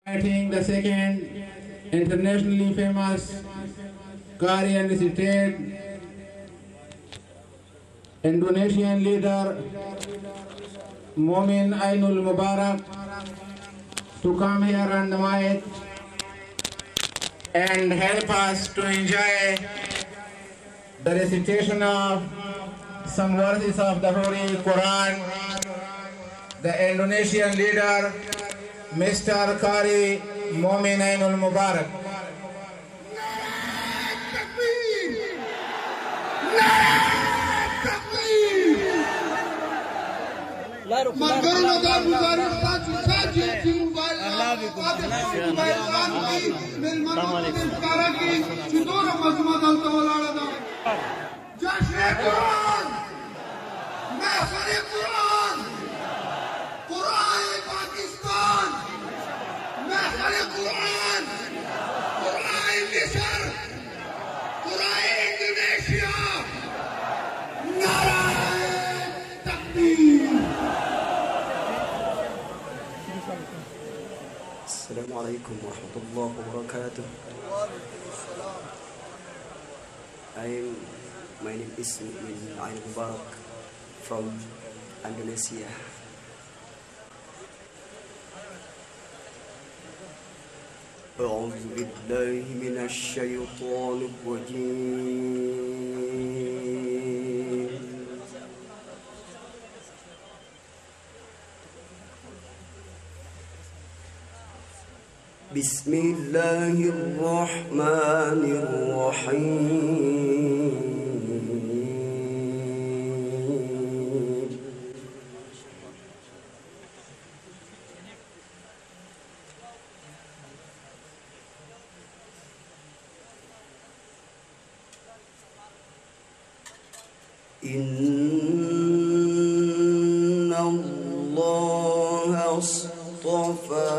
Inviting the second internationally famous Qari and recited Indonesian leader Momin Ainul Mubarak to come here and mic and help us to enjoy the recitation of some verses of the Holy Quran. The Indonesian leader, Mr. Qari Momin Ainul Mubarak. السلام عليكم ورحمة الله وبركاته. My name is Momin Ainul Mubarak from Indonesia. أعوذ بالله من الشيطان الرجيم. بسم الله الرحمن الرحيم. إن الله اصطفى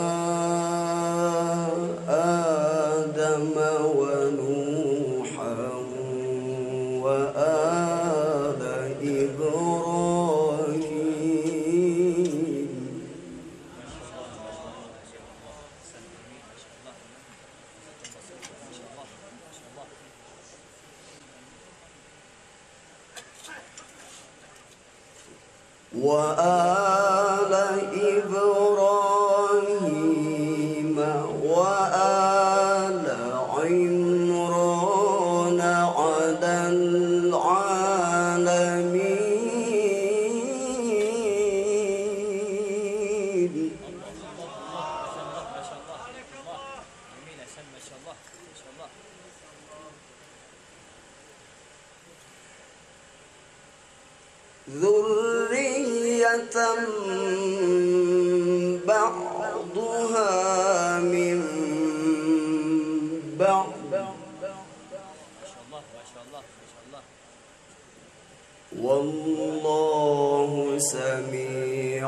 آدم ونوحا وآل إبراهيم. وآل إبراهيم وآل عمران على العالمين. ذرية بعضها من بعض والله سميع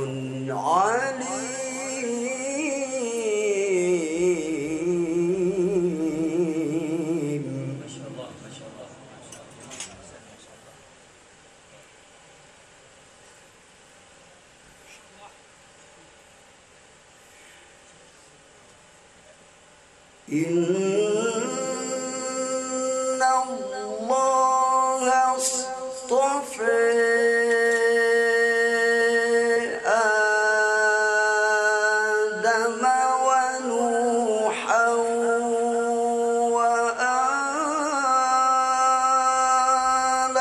عليم. إن الله اصطفى آدم ونوحا وآل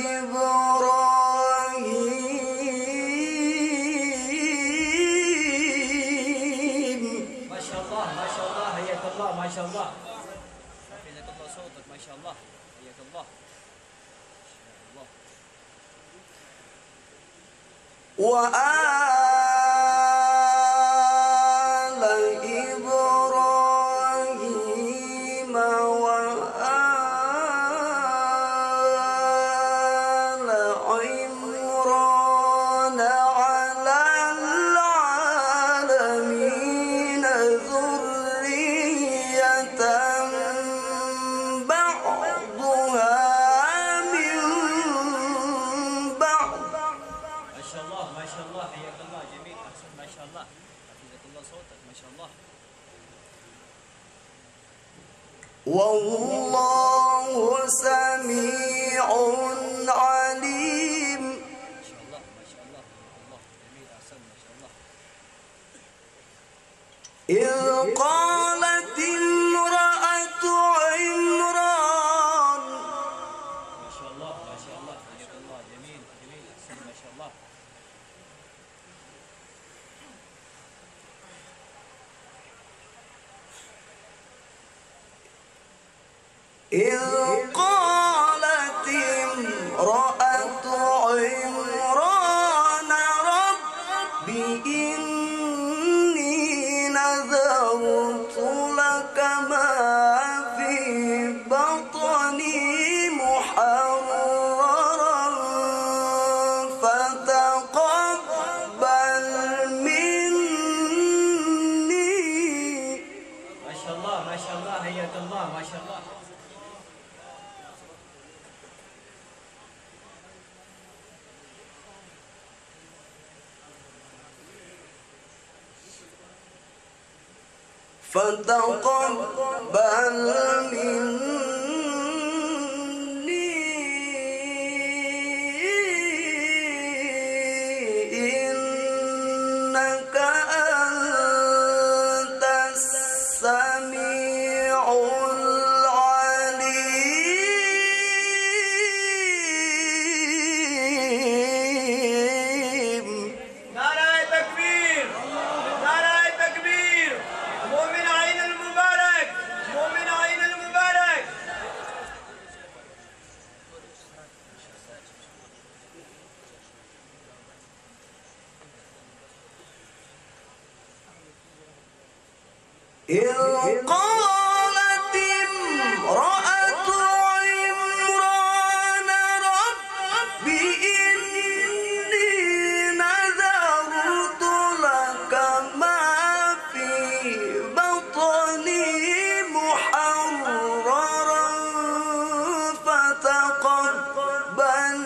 إبراهيم. ما شاء الله ما شاء الله حياك الله ما شاء الله حفظك الله صوتك ما شاء الله حياك الله وآل إبراهيم وآل عمران على العالمين. ذرية بعضها من بعض. ما شاء الله ما شاء الله حياك الله والله سميع عليم. إذ قالت امرأة عمران ما شاء الله ما شاء الله حياك الله جميل جميل أحسن ما شاء الله. إذ قالت امرأة عمران رب إني نذرت لك ما في بطني محررا فتقبل مني. ما شاء الله ما شاء الله حياك الله ما شاء الله. فتقبل مني إنك أنت السميع العليم. نعرة تكبير نعرة تكبير. مؤمن عين المبارك مؤمن عين المبارك. إذ قالت امرأة عمران رب إني نذرت لك ما في بطني محررا فتقبل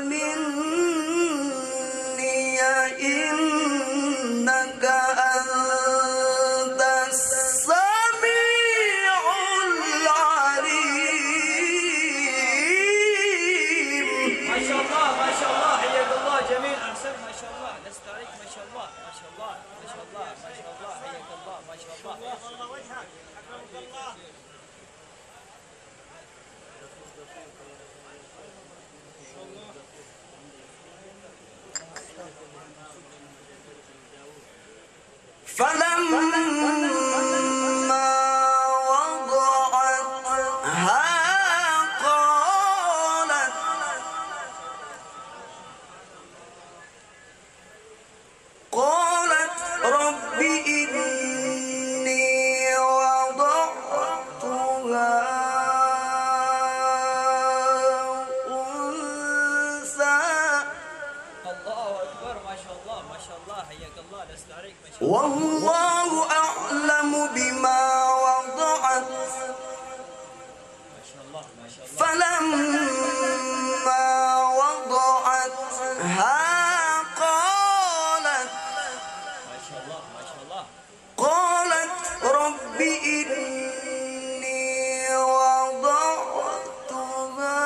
مني إنك أنت السميع العليم. ما شاء الله ما شاء الله حياك الله جميل أحسن ما شاء الله. لست عليك ما شاء الله ما شاء الله ما شاء الله ما شاء الله حياك الله ما شاء الله. فلما وضعتها قالت رب إني وضعتها أنثى الله أكبر ما شاء الله ما شاء الله حياك الله. لست عليك ما شاء الله. والله أعلم بما وضعت ما شاء الله ما شاء الله. فلما وضعتها قالت رب إني وضعتها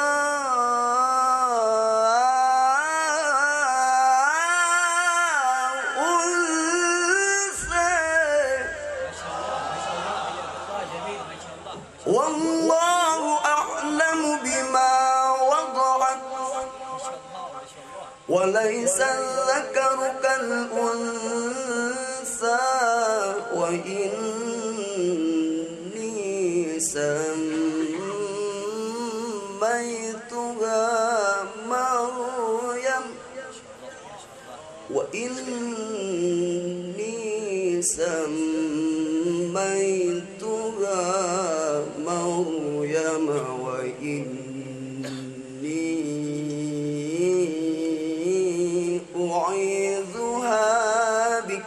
أنثى والله أعلم بما وضعت وليس الذكر كالأنثى وإني سميتها مريم وإني أعيذها بك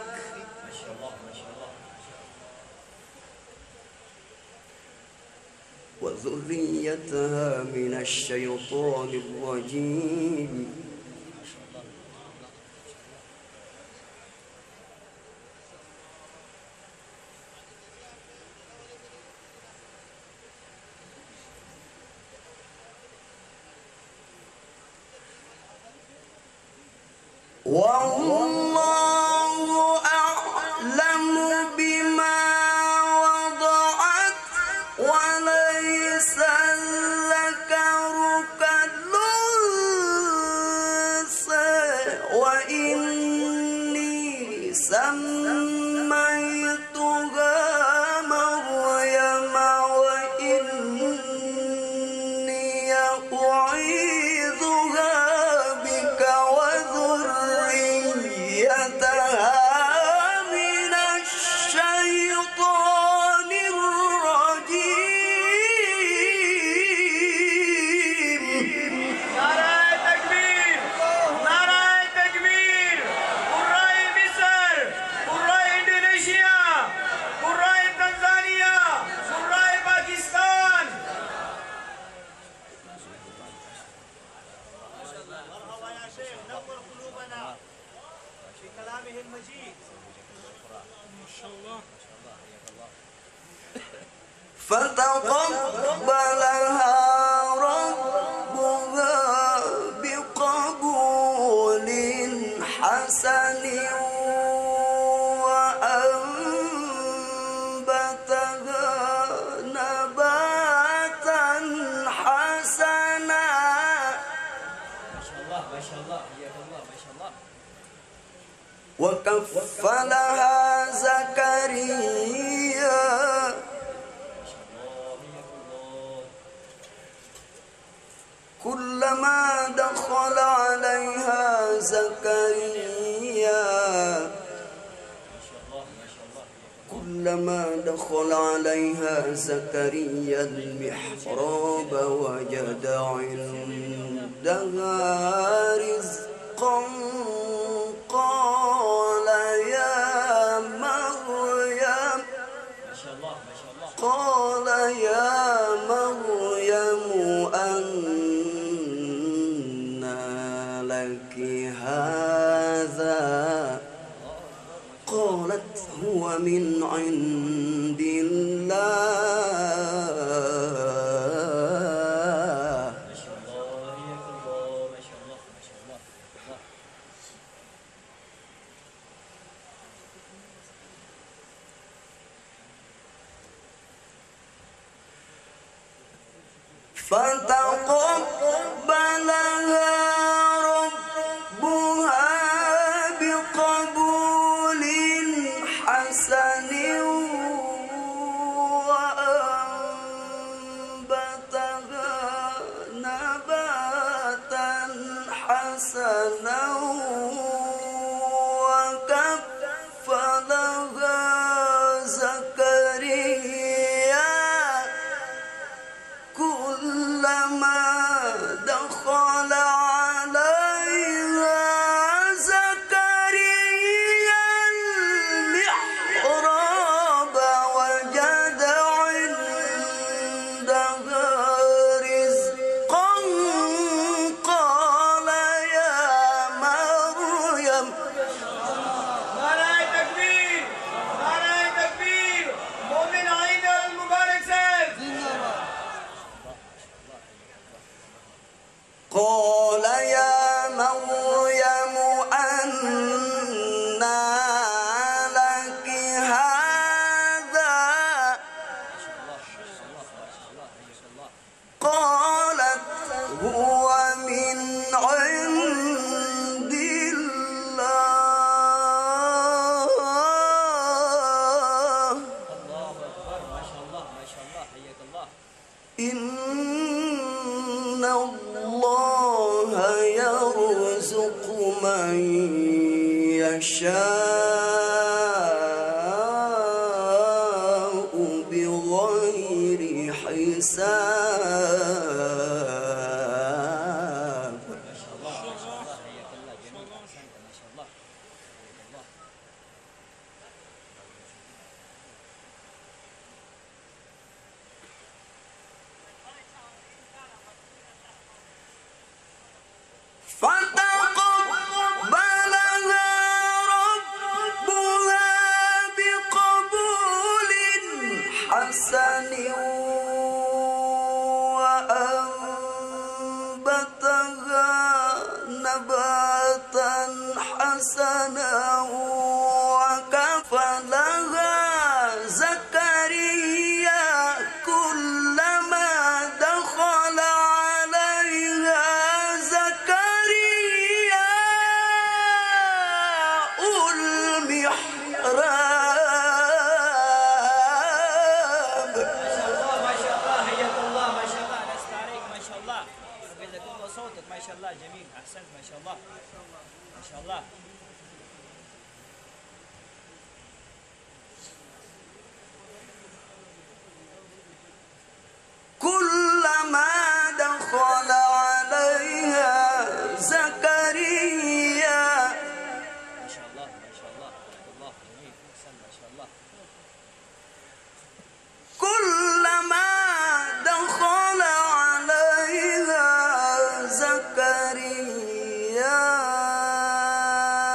وذريتها من الشيطان الرجيم. فتقبلها ربها بقبول حسن وأنبتها نباتا حسنا. ما شاء الله ما شاء الله حياك الله ما شاء الله. وكفلها زكريا كلما دخل عليها زكريا المحراب وجد عندها رزقا قال يا مريم أنى لك هذا؟ قالت هو من عند الله. فتقبلها ربها بقبول حسن وأنبتها نباتا حسنا وكفلها زكريا كلما دخل عليها زكريا المحراب وجد عندها رزقا قال يا مريم نعرہ تکبیر نعرہ تکبیر مومن عید المبارک صاحب. قال يا مريم أنى لك هذا؟ قالت هو من عند الله. الله أكبر ما شاء الله ما شاء الله حياك الله. إن الله يرزق من يشاء بغير حساب. ما شاء الله ما شاء الله حياك الله جميل أحسنت ما شاء الله حياك الله. فتقبلها ربها بقبول حسن وأنبتها نباتا حسنا وكفلها زكريا كلما دخل عليها زكريا المحراب. ما شاء الله حياك الله ما شاء الله لست عليك ما شاء الله. حفظك الله صوتك ما شاء الله جميل أحسنت ما شاء الله ما شاء الله. كلما دخل عليها زكريا ما شاء الله ما شاء الله حياك الله جميل أحسنت ما شاء الله. كلما دخل عليها زكريا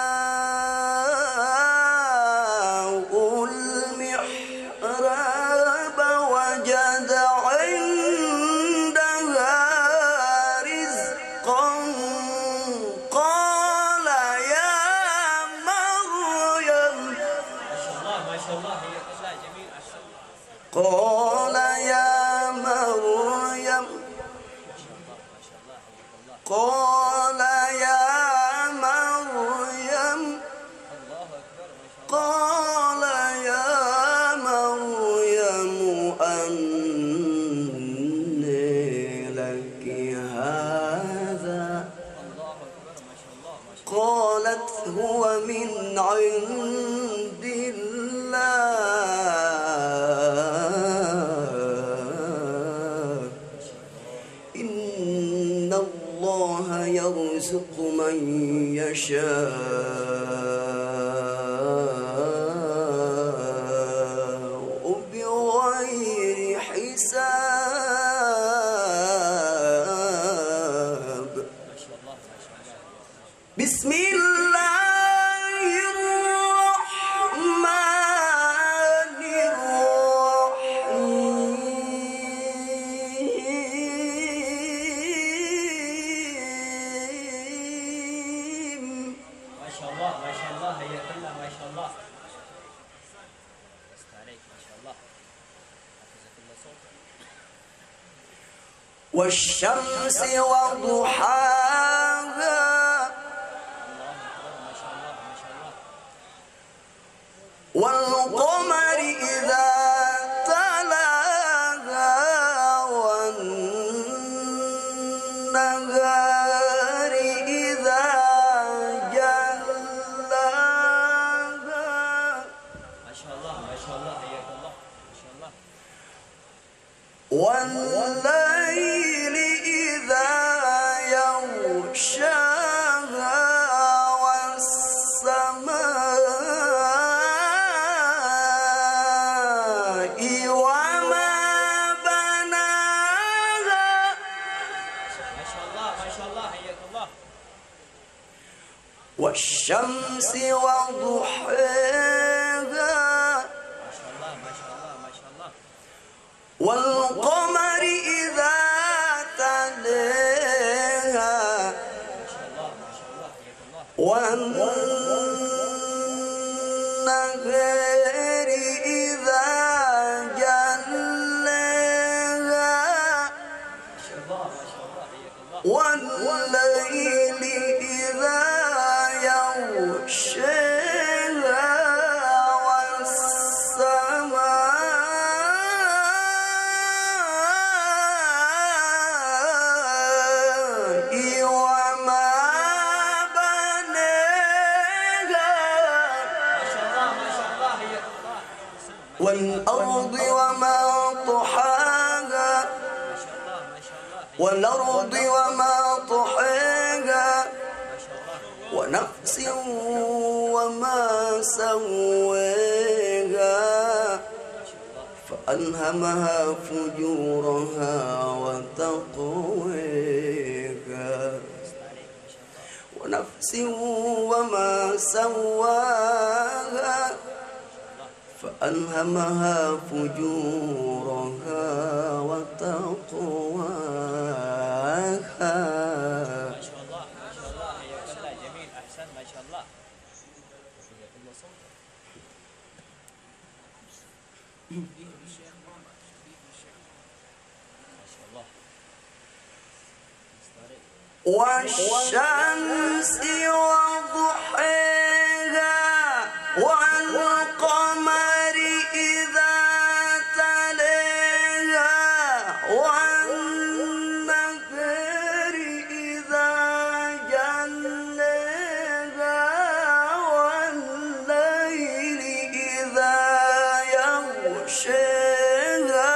لا جميل أحسن. قال يا مريم قال يا مريم قال يا مريم أنى لك هذا قالت هو من عند الله إن الله يرزق من يشاء بغير حساب. بسم الله الرحمن الرحيم. ما شاء الله ما شاء الله هيا كلها ما شاء الله. بس عليك ما شاء الله. حفظك الله صوتك. والشمس وضحاها والقمر إذا تلاها والنهار إذا جلاها. ما شاء الله ما شاء الله حياك الله ما شاء الله. والليل إذا يغشاها والسماء وما بناها. ما شاء الله ما شاء الله حياك الله. والشمس وضحاها ما شاء الله ما شاء الله ما شاء الله. والقمر إذا تلاها ما شاء الله ما شاء الله حياك الله. والنهار إذا جلاها ما شاء الله ما شاء الله حياك الله. والليل إذا يغشاها والسماء وما بناها. ما شاء الله ما شاء الله حياك الله. والأرض وما طحاها ما شاء الله ما شاء الله. والأرض وما طحاها ما شاء الله. ونفس وما سواها فألهمها فجورها وتقواها ونفس وما سواها فألهمها فجورها وتقواها. ما شاء الله ما شاء الله حياك الله جميل أحسن ما شاء الله. حياك الله صوتك. ما شاء الله. والشمس وضحاها والقمر إذا تلاها والنهار إذا جلاها والليل إذا يغشاها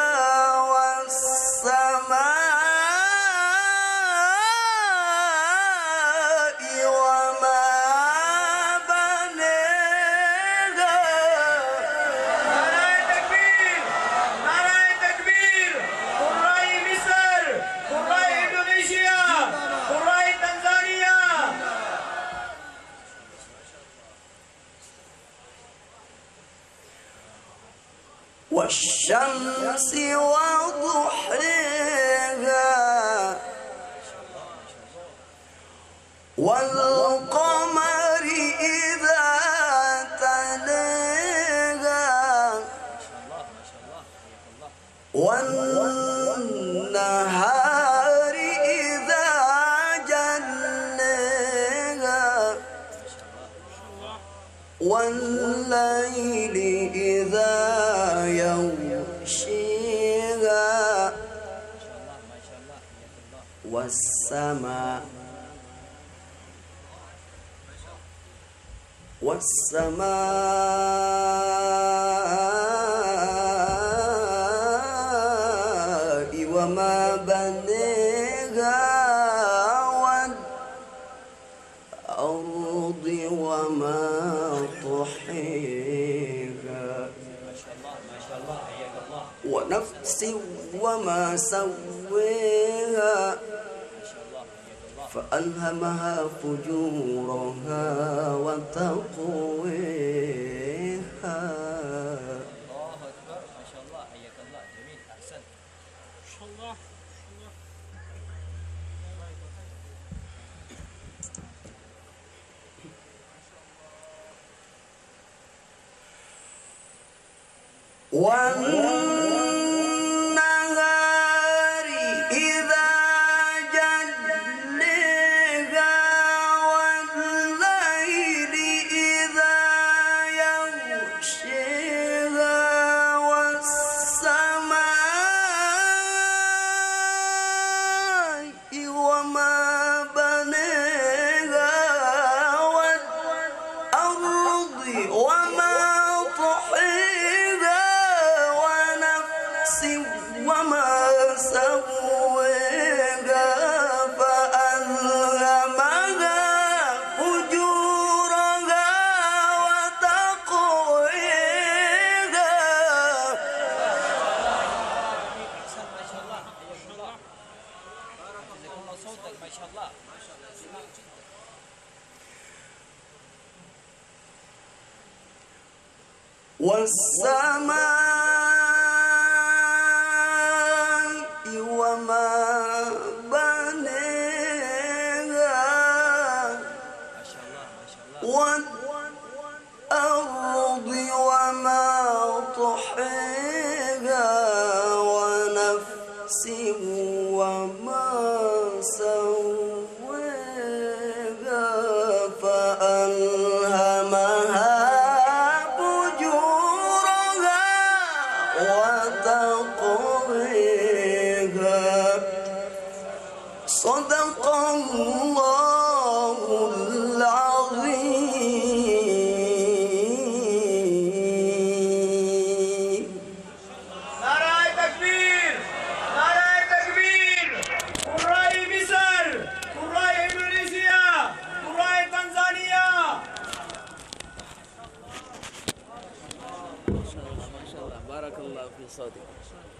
والسماء وما بناها. نعرہ تکبیر نعرہ تکبیر. قرائے مصر قرائے انڈونیشیا قرائے تنزانیہ. والشمس وضحاها والقمر إذا تلاها والنهار إذا جلاها والليل إذا يغشيها والسماء وما بنيها والأرض وما طحيها ونفس وما سويها فألهمها فجورها وتقويها. الله أكبر ما شاء الله حياك الله جميل أحسنت ما شاء الله والنهار إذا جلاها والليل إذا يغشيها والسماء وما بنيها والأرض وما طحيها وما سويها فألهمها فجورها وتقويها. أحسن ما شاء الله حياك الله بارك الله صوتك ما شاء الله والسماء وما بنيها والأرض وما طحيها ونفس وما سويها فألهمها وتقويها. صدق الله العظيم. نعرة تكبير نعرة تكبير قراء مصر قراء إندونيسيا قراء تنزانيا ما شاء الله بارك الله في صوتك.